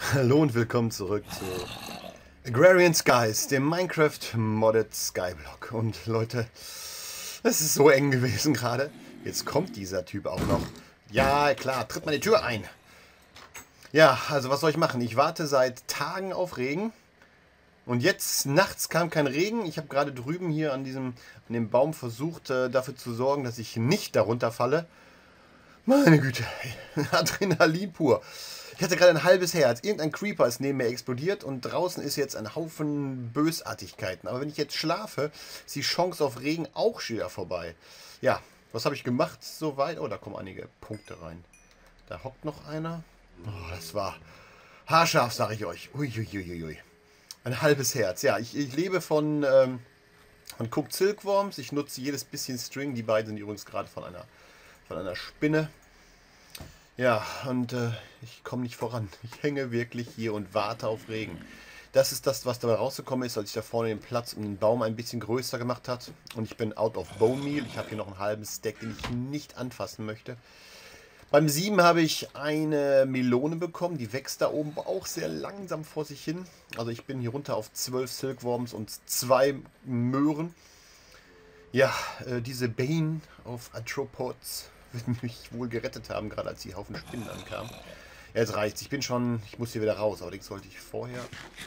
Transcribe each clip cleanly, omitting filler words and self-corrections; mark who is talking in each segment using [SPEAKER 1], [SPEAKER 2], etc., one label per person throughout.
[SPEAKER 1] Hallo und willkommen zurück zu Agrarian Skies, dem Minecraft-Modded Skyblock. Und Leute, es ist so eng gewesen gerade. Jetzt kommt dieser Typ auch noch. Ja, klar, tritt mal die Tür ein. Ja, also was soll ich machen? Ich warte seit Tagen auf Regen. Und jetzt nachts kam kein Regen. Ich habe gerade drüben hier an dem Baum versucht, dafür zu sorgen, dass ich nicht darunter falle. Meine Güte, Adrenalin pur. Ich hatte gerade ein halbes Herz. Irgendein Creeper ist neben mir explodiert und draußen ist jetzt ein Haufen Bösartigkeiten. Aber wenn ich jetzt schlafe, ist die Chance auf Regen auch schon wieder vorbei. Ja, was habe ich gemacht soweit? Oh, da kommen einige Punkte rein. Da hockt noch einer. Oh, das war haarscharf, sage ich euch. Uiuiuiui. Ein halbes Herz. Ja, ich lebe von Cooked Silkworms. Ich nutze jedes bisschen String. Die beiden sind übrigens gerade von einer Spinne. Ja, und ich komme nicht voran. Ich hänge wirklich hier und warte auf Regen. Das ist das, was dabei rausgekommen ist, als ich da vorne den Platz um den Baum ein bisschen größer gemacht hat. Und ich bin out of Bone Meal. Ich habe hier noch einen halben Stack, den ich nicht anfassen möchte. Beim 7 habe ich eine Melone bekommen. Die wächst da oben auch sehr langsam vor sich hin. Also ich bin hier runter auf 12 Silkworms und 2 Möhren. Ja, diese Bane of Arthropods wird mich wohl gerettet haben, gerade als die Haufen Spinnen ankamen. Ja, jetzt reicht's. Ich muss hier wieder raus. Allerdings sollte ich vorher,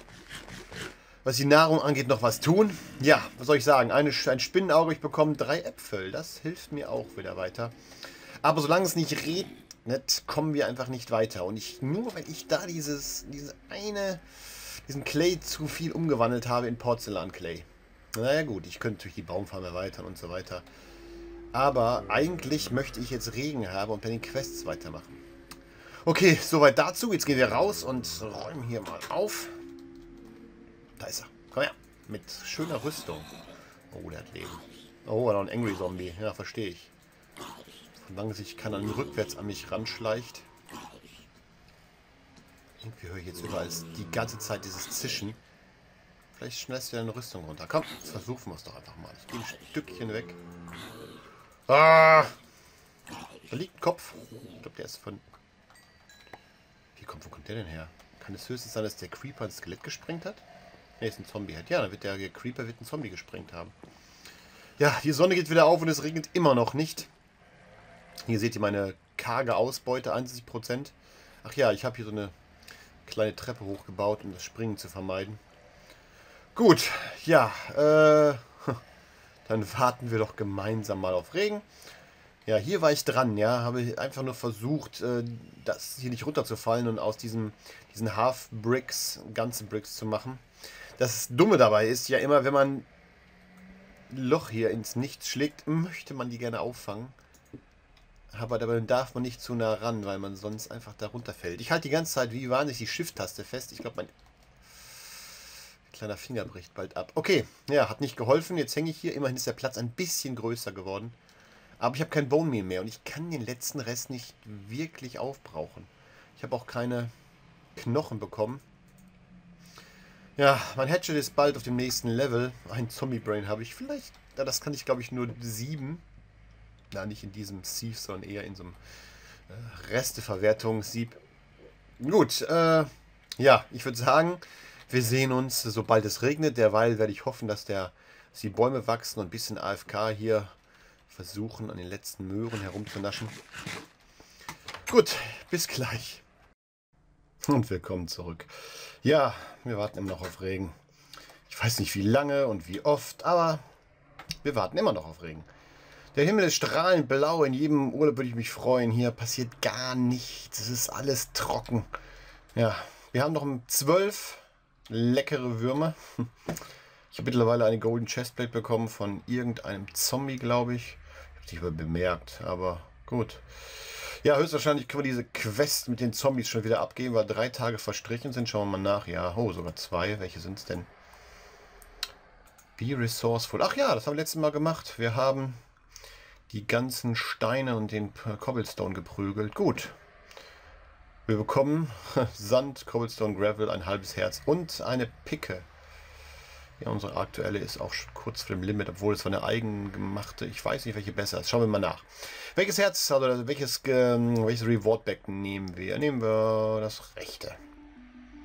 [SPEAKER 1] was die Nahrung angeht, noch was tun. Ja, was soll ich sagen? Ein Spinnenauge, ich bekomme 3 Äpfel. Das hilft mir auch wieder weiter. Aber solange es nicht regnet, kommen wir einfach nicht weiter. Und nur weil ich da diesen Clay zu viel umgewandelt habe in Porzellanclay. Naja gut, ich könnte natürlich die Baumfarm erweitern und so weiter. Aber eigentlich möchte ich jetzt Regen haben und bei den Quests weitermachen. Okay, soweit dazu. Jetzt gehen wir raus und räumen hier mal auf. Da ist er. Komm her. Mit schöner Rüstung. Oh, der hat Leben. Oh, noch ein Angry Zombie. Ja, verstehe ich. Solange sich keiner rückwärts an mich ranschleicht. Irgendwie höre ich jetzt überall die ganze Zeit dieses Zischen. Vielleicht schmeißt du deine Rüstung runter. Komm, jetzt versuchen wir es doch einfach mal. Ich gehe ein Stückchen weg. Ah! Da liegt ein Kopf. Ich glaube, der ist von... Wo kommt der denn her? Kann es höchstens sein, dass der Creeper ein Skelett gesprengt hat? Ne, ist ein Zombie halt. Ja, dann wird der Creeper einen Zombie gesprengt haben. Ja, die Sonne geht wieder auf und es regnet immer noch nicht. Hier seht ihr meine karge Ausbeute, 71%. Ach ja, ich habe hier so eine kleine Treppe hochgebaut, um das Springen zu vermeiden. Gut, ja, dann warten wir doch gemeinsam mal auf Regen. Ja, hier war ich dran, ja, habe einfach nur versucht, das hier nicht runterzufallen und aus diesen Half-Bricks ganze Bricks zu machen. Das Dumme dabei ist ja immer, wenn man ein Loch hier ins Nichts schlägt, möchte man die gerne auffangen. Aber dabei darf man nicht zu nah ran, weil man sonst einfach da runterfällt. Ich halte die ganze Zeit wie wahnsinnig die Shift-Taste fest. Ich glaube, mein kleiner Finger bricht bald ab. Okay, ja, hat nicht geholfen. Jetzt hänge ich hier. Immerhin ist der Platz ein bisschen größer geworden. Aber ich habe kein Bone Meal mehr und ich kann den letzten Rest nicht wirklich aufbrauchen. Ich habe auch keine Knochen bekommen. Ja, mein Hatchet ist bald auf dem nächsten Level. Ein Zombie Brain habe ich. Vielleicht, ja, das kann ich glaube ich nur 7. Na, nicht in diesem Sieve, sondern eher in so einem Resteverwertungssieb. Gut, ja, ich würde sagen, wir sehen uns, sobald es regnet. Derweil werde ich hoffen, dass die Bäume wachsen und ein bisschen AFK hier versuchen, an den letzten Möhren herumzunaschen. Gut, bis gleich. Und willkommen zurück. Ja, wir warten immer noch auf Regen. Ich weiß nicht, wie lange und wie oft, aber wir warten immer noch auf Regen. Der Himmel ist strahlend blau. In jedem Urlaub würde ich mich freuen. Hier passiert gar nichts. Es ist alles trocken. Ja, wir haben noch 12 leckere Würmer. Ich habe mittlerweile eine Golden Chestplate bekommen von irgendeinem Zombie, glaube ich. Ich habe es nicht bemerkt, aber gut. Ja, höchstwahrscheinlich können wir diese Quest mit den Zombies schon wieder abgeben, weil 3 Tage verstrichen sind. Schauen wir mal nach. Ja, oh, sogar 2. Welche sind es denn? Be resourceful. Ach ja, das haben wir letztes Mal gemacht. Wir haben die ganzen Steine und den Cobblestone geprügelt. Gut. Wir bekommen Sand, Cobblestone, Gravel, ein halbes Herz und eine Picke. Ja, unsere aktuelle ist auch schon kurz vor dem Limit, obwohl es war eine eigengemachte. Ich weiß nicht, welche besser ist. Schauen wir mal nach. Welches Herz, also welches Reward Back nehmen wir? Nehmen wir das rechte.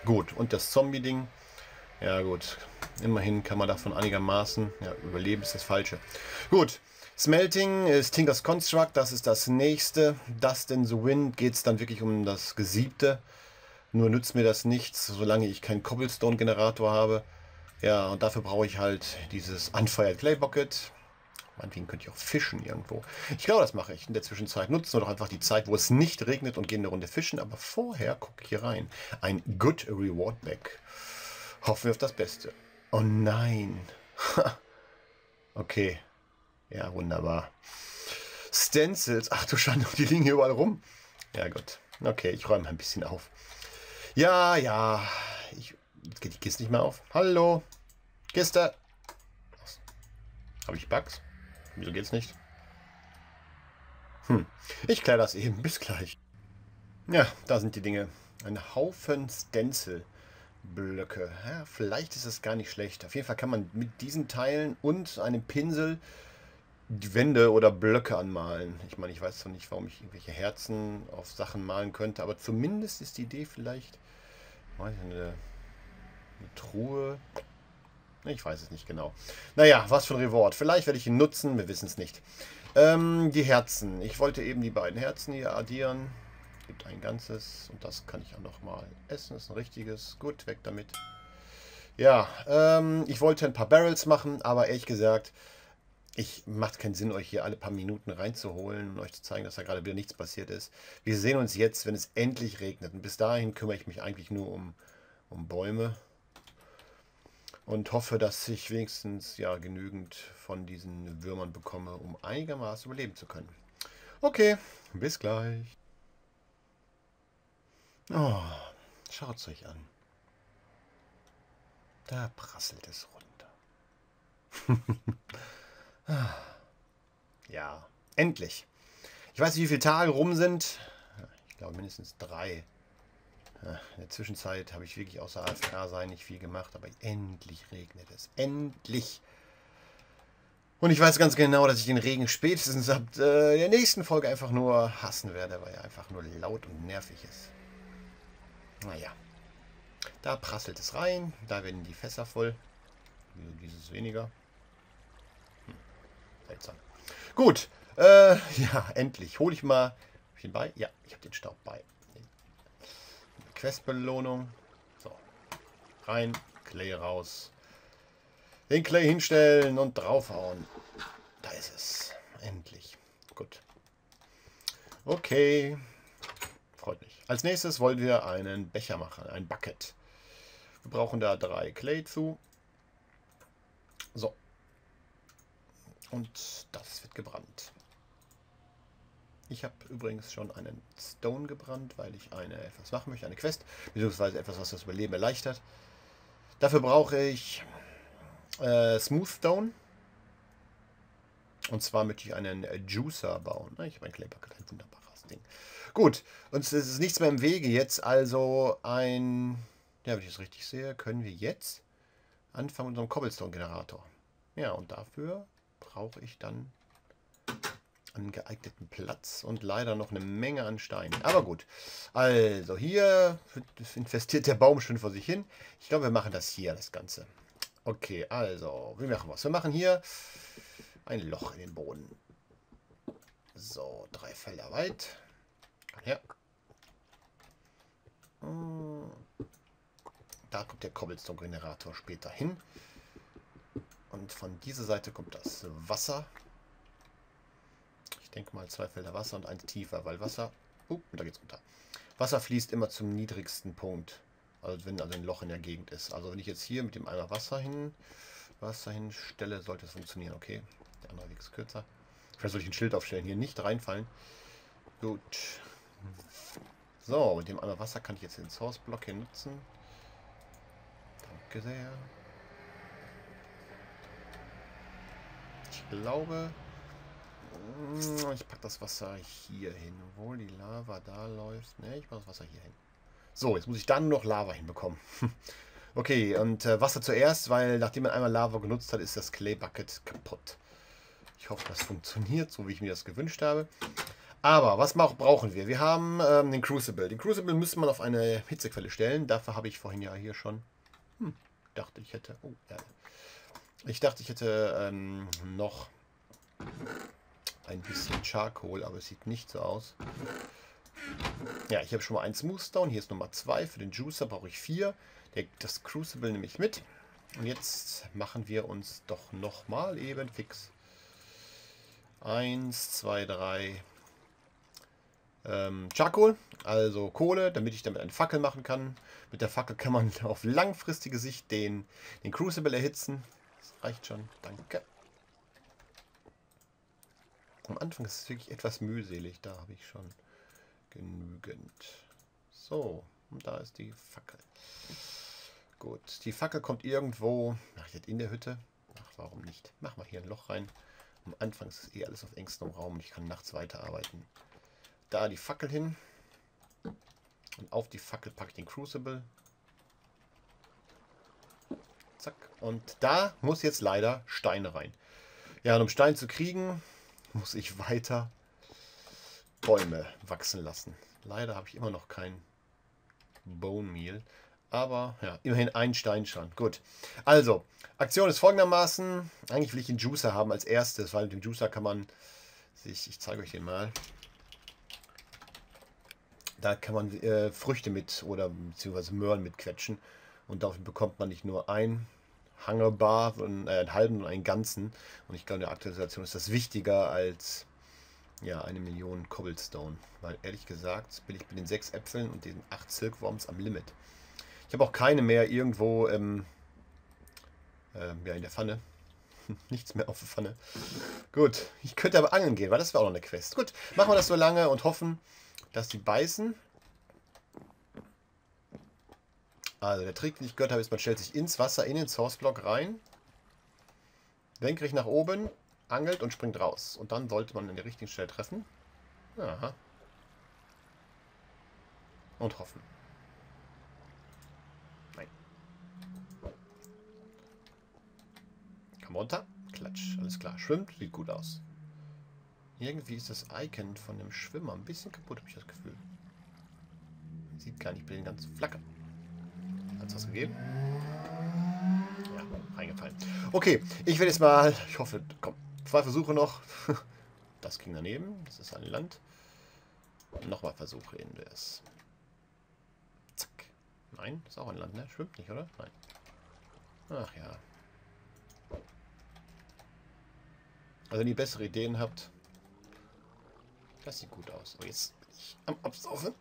[SPEAKER 1] Gut, und das Zombie-Ding. Ja gut, immerhin kann man davon einigermaßen... Ja, überleben ist das Falsche. Gut, Smelting ist Tinker's Construct, das ist das nächste. Dust in the Wind geht es dann wirklich um das Gesiebte. Nur nützt mir das nichts, solange ich keinen Cobblestone-Generator habe. Ja, und dafür brauche ich halt dieses Unfired Clay Bucket. Meinetwegen könnte ich auch fischen irgendwo. Ich glaube, das mache ich in der Zwischenzeit. Nutzen wir doch einfach die Zeit, wo es nicht regnet und gehen eine Runde fischen. Aber vorher gucke ich hier rein. Ein Good Reward Back. Hoffen wir auf das Beste. Oh nein. Okay. Ja, wunderbar. Stencils. Ach du Schande, die liegen hier überall rum. Ja gut. Okay, ich räume ein bisschen auf. Ja, ja. Jetzt geht die Kiste nicht mehr auf. Hallo. Kiste. Habe ich Bugs? Wieso geht's nicht? Ich kläre das eben. Bis gleich. Ja, da sind die Dinge. Ein Haufen Stencil-Blöcke. Ja, vielleicht ist es gar nicht schlecht. Auf jeden Fall kann man mit diesen Teilen und einem Pinsel die Wände oder Blöcke anmalen. Ich meine, ich weiß zwar nicht, warum ich irgendwelche Herzen auf Sachen malen könnte, aber zumindest ist die Idee vielleicht eine Truhe. Ich weiß es nicht genau. Naja, was für ein Reward. Vielleicht werde ich ihn nutzen, wir wissen es nicht. Die Herzen. Ich wollte eben die beiden Herzen hier addieren. Gibt ein ganzes und das kann ich auch nochmal essen. Das ist ein richtiges. Gut, weg damit. Ja, ich wollte ein paar Barrels machen, aber ehrlich gesagt, macht keinen Sinn, euch hier alle paar Minuten reinzuholen und euch zu zeigen, dass da gerade wieder nichts passiert ist. Wir sehen uns jetzt, wenn es endlich regnet. Und bis dahin kümmere ich mich eigentlich nur um Bäume. Und hoffe, dass ich wenigstens ja genügend von diesen Würmern bekomme, um einigermaßen überleben zu können. Okay, bis gleich. Oh, schaut es euch an. Da prasselt es runter. Ja, endlich. Ich weiß nicht, wie viele Tage rum sind. Ich glaube mindestens 3. In der Zwischenzeit habe ich wirklich außer AFK sein nicht viel gemacht, aber endlich regnet es. Endlich! Und ich weiß ganz genau, dass ich den Regen spätestens ab der nächsten Folge einfach nur hassen werde, weil er einfach nur laut und nervig ist. Naja. Da prasselt es rein, da werden die Fässer voll. Dieses weniger. Seltsam. Gut. Ja, endlich. Hole ich mal. Hab ich den bei? Ja, ich habe den Staub bei. Questbelohnung. So. Rein, Clay raus. Den Clay hinstellen und draufhauen. Da ist es. Endlich. Gut. Okay. Freut mich. Als nächstes wollen wir einen Becher machen. Ein Bucket. Wir brauchen da 3 Clay zu. So. Und das wird gebrannt. Ich habe übrigens schon einen Stone gebrannt, weil ich etwas machen möchte, eine Quest, beziehungsweise etwas, was das Überleben erleichtert. Dafür brauche ich Smooth Stone. Und zwar möchte ich einen Juicer bauen. Ich habe ein Clay Bucket, ein wunderbares Ding. Gut, und es ist nichts mehr im Wege jetzt, also ja, wenn ich es richtig sehe, können wir jetzt anfangen mit unserem Cobblestone-Generator. Ja, und dafür brauche ich dann einen geeigneten Platz und leider noch eine Menge an Steinen. Aber gut, also hier investiert der Baum schon vor sich hin. Ich glaube, wir machen das hier, das Ganze. Okay, also, wie machen wir es? Wir machen hier ein Loch in den Boden. So, 3 Felder weit. Ja. Da kommt der Cobblestone-Generator später hin. Und von dieser Seite kommt das Wasser. Ich denke mal 2 Felder Wasser und 1 tiefer, weil Wasser... da geht's runter. Wasser fließt immer zum niedrigsten Punkt. Also wenn also ein Loch in der Gegend ist. Also wenn ich jetzt hier mit dem Eimer Wasser hinstelle, sollte es funktionieren. Okay, der andere Weg ist kürzer. Vielleicht soll ich ein Schild aufstellen, hier nicht reinfallen. Gut. So, mit dem Eimer Wasser kann ich jetzt den Source-Block hier nutzen. Danke sehr. Ich glaube... Ich packe das Wasser hier hin, obwohl die Lava da läuft. Ne, ich mache das Wasser hier hin. So, jetzt muss ich dann noch Lava hinbekommen. Okay, und Wasser zuerst, weil nachdem man einmal Lava genutzt hat, ist das Clay Bucket kaputt. Ich hoffe, das funktioniert, so wie ich mir das gewünscht habe. Aber was brauchen wir? Wir haben den Crucible. Den Crucible müsste man auf eine Hitzequelle stellen. Dafür habe ich vorhin ja hier schon... dachte ich hätte... Oh, ja. Ich dachte, ich hätte noch ein bisschen Charcoal, aber es sieht nicht so aus. Ja, ich habe schon mal einen Smoothstone. Hier ist Nummer 2. Für den Juicer brauche ich 4. Das Crucible nehme ich mit. Und jetzt machen wir uns doch nochmal eben fix. 1, 2, 3 Charcoal, also Kohle, damit ich damit eine Fackel machen kann. Mit der Fackel kann man auf langfristige Sicht den Crucible erhitzen. Das reicht schon, danke. Am Anfang ist es wirklich etwas mühselig, da habe ich schon genügend. So, und da ist die Fackel. Gut, die Fackel kommt irgendwo, jetzt in der Hütte. Ach, warum nicht? Machen wir hier ein Loch rein. Am Anfang ist es alles auf engstem Raum und ich kann nachts weiterarbeiten. Da die Fackel hin. Und auf die Fackel packe ich den Crucible. Zack. Und da muss jetzt leider Steine rein. Ja, und um Stein zu kriegen, muss ich weiter Bäume wachsen lassen. Leider habe ich immer noch kein Bone Meal. Aber ja, immerhin ein Stein schon. Gut. Also, Aktion ist folgendermaßen. Eigentlich will ich den Juicer haben als erstes, weil mit dem Juicer kann man sich, ich zeige euch den mal. Da kann man Früchte mit oder beziehungsweise Möhren mit quetschen. Und dafür bekommt man nicht nur ein Hangerbar, sondern einen halben und einen ganzen. Und ich glaube, in der Aktualisation ist das wichtiger als ja, 1 Million Cobblestone. Weil ehrlich gesagt bin ich mit den 6 Äpfeln und den 8 Silkworms am Limit. Ich habe auch keine mehr irgendwo ja, in der Pfanne. Nichts mehr auf der Pfanne. Gut, ich könnte aber angeln gehen, weil das wäre auch noch eine Quest. Gut, machen wir das so lange und hoffen, dass die beißen. Also der Trick, den ich gehört habe, ist, man stellt sich ins Wasser, in den Source-Block rein, senkrecht nach oben, angelt und springt raus. Und dann sollte man in der richtigen Stelle treffen. Aha. Und hoffen. Nein. Komm runter. Klatsch. Alles klar. Schwimmt. Sieht gut aus. Irgendwie ist das Icon von dem Schwimmer ein bisschen kaputt, habe ich das Gefühl. Man sieht gar nicht, ich bin ganz flacker. Hat es was gegeben? Ja, reingefallen. Okay, ich werde jetzt mal, ich hoffe, komm, 2 Versuche noch. Das ging daneben, das ist ein Land. Nochmal Versuche in das. Zack. Nein, das ist auch ein Land, ne? Schwimmt nicht, oder? Nein. Ach ja. Also wenn ihr bessere Ideen habt. Das sieht gut aus. Aber jetzt bin ich am Absaufen.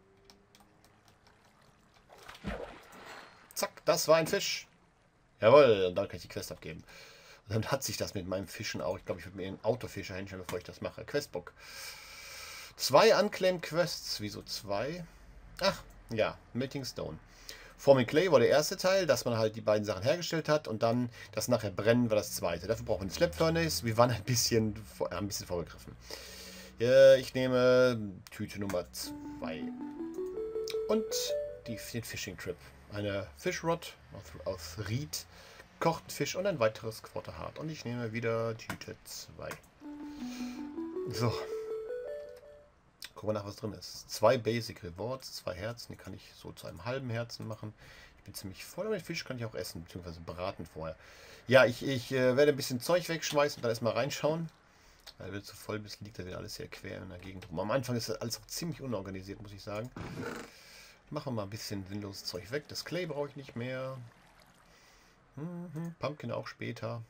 [SPEAKER 1] Zack, das war ein Fisch. Jawohl, und dann kann ich die Quest abgeben. Und dann hat sich das mit meinem Fischen auch. Ich glaube, ich würde mir einen Autofischer hinstellen, bevor ich das mache. Questbook. 2 Unclaimed Quests. Wieso 2? Ach, ja, Melting Stone. Forming Clay war der erste Teil, dass man halt die beiden Sachen hergestellt hat. Und dann das nachher Brennen war das zweite. Dafür brauchen wir eine Slap Furnace. Wir waren ein bisschen vorgegriffen. Ich nehme Tüte Nummer 2. Und den Fishing Trip. Eine Fishrod aus Ried, gekochten Fisch und ein weiteres Quarter Hard. Und ich nehme wieder Tüte 2. So. Gucken wir nach, was drin ist. 2 Basic Rewards, 2 Herzen. Die kann ich so zu einem halben Herzen machen. Ich bin ziemlich voll, aber den Fisch kann ich auch essen, beziehungsweise braten vorher. Ja, ich werde ein bisschen Zeug wegschmeißen und dann erstmal reinschauen. Weil wenn du zu voll bist, liegt da wieder alles sehr quer in der Gegend rum. Am Anfang ist das alles auch ziemlich unorganisiert, muss ich sagen. Machen wir mal ein bisschen sinnloses Zeug weg. Das Clay brauche ich nicht mehr. Pumpkin auch später.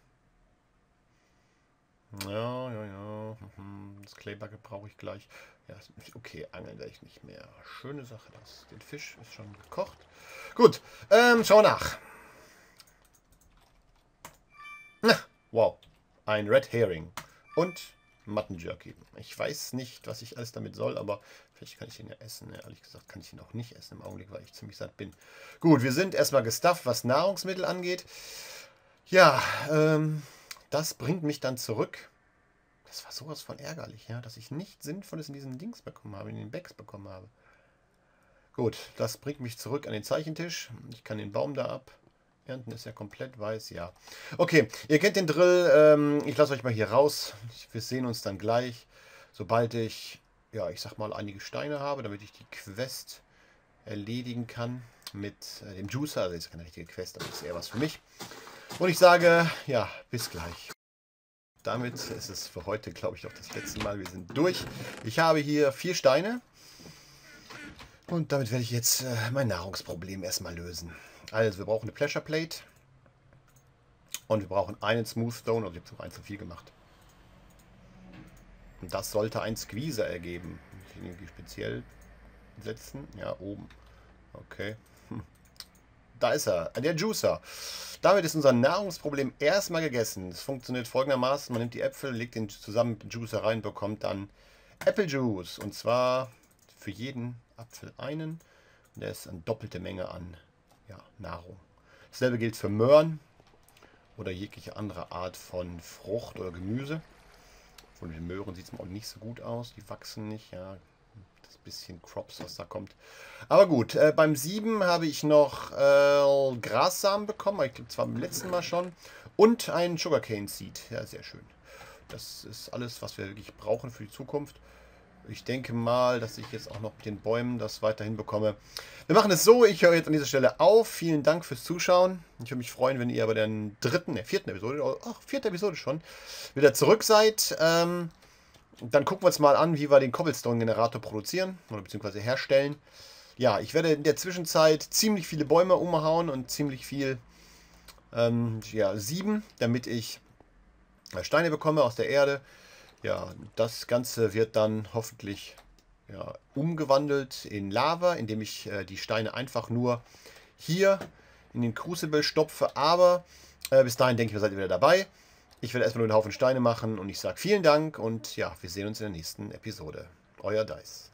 [SPEAKER 1] Ja. Das Clay-Bucket brauche ich gleich. Ja, okay, angeln werde ich nicht mehr. Schöne Sache das. Den Fisch ist schon gekocht. Gut, schau nach. Na, wow. Ein Red Herring. Und Mutton Jerky. Ich weiß nicht, was ich alles damit soll, aber vielleicht kann ich den ja essen. Ja, ehrlich gesagt kann ich ihn auch nicht essen im Augenblick, weil ich ziemlich satt bin. Gut, wir sind erstmal gestufft, was Nahrungsmittel angeht. Ja, das bringt mich dann zurück. Das war sowas von ärgerlich, ja, dass ich nichts Sinnvolles in diesen Dings bekommen habe, in den Bags bekommen habe. Gut, das bringt mich zurück an den Zeichentisch. Ich kann den Baum da ab. Ernten ist ja komplett weiß, ja. Okay, ihr kennt den Drill. Ich lasse euch mal hier raus. Wir sehen uns dann gleich, sobald ich ja, ich sag mal, einige Steine habe, damit ich die Quest erledigen kann mit dem Juicer. Also ist keine richtige Quest, aber ist eher was für mich. Und ich sage, ja, bis gleich. Damit ist es für heute, glaube ich, auch das letzte Mal. Wir sind durch. Ich habe hier 4 Steine. Und damit werde ich jetzt mein Nahrungsproblem erstmal lösen. Also, wir brauchen eine Pleasure Plate. Und wir brauchen einen Smooth Stone. Also, ich habe es noch 1 zu viel gemacht. Und das sollte ein Squeezer ergeben. Ich irgendwie speziell setzen. Ja, oben. Okay. Da ist er. Der Juicer. Damit ist unser Nahrungsproblem erstmal gegessen. Es funktioniert folgendermaßen. Man nimmt die Äpfel, legt den zusammen mit dem Juicer rein, bekommt dann Apple Juice. Und zwar für jeden Apfel einen. Und der ist eine doppelte Menge an Nahrung. Dasselbe gilt für Möhren oder jegliche andere Art von Frucht oder Gemüse. Von den Möhren sieht es auch nicht so gut aus. Die wachsen nicht. Ja, das bisschen Crops, was da kommt. Aber gut, beim 7 habe ich noch Grassamen bekommen. Ich glaube, zwar beim letzten Mal schon. Und ein Sugarcane Seed. Ja, sehr schön. Das ist alles, was wir wirklich brauchen für die Zukunft. Ich denke mal, dass ich jetzt auch noch mit den Bäumen das weiterhin bekomme. Wir machen es so, ich höre jetzt an dieser Stelle auf. Vielen Dank fürs Zuschauen. Ich würde mich freuen, wenn ihr bei der vierten Episode, vierte Episode schon, wieder zurück seid. Dann gucken wir uns mal an, wie wir den Cobblestone-Generator produzieren oder beziehungsweise herstellen. Ja, ich werde in der Zwischenzeit ziemlich viele Bäume umhauen und ziemlich viel sieben, damit ich Steine bekomme aus der Erde. Ja, das Ganze wird dann hoffentlich umgewandelt in Lava, indem ich die Steine einfach nur hier in den Crucible stopfe. Aber bis dahin denke ich, seid ihr wieder dabei. Ich werde erstmal nur einen Haufen Steine machen und ich sage vielen Dank und ja, wir sehen uns in der nächsten Episode. Euer Dice.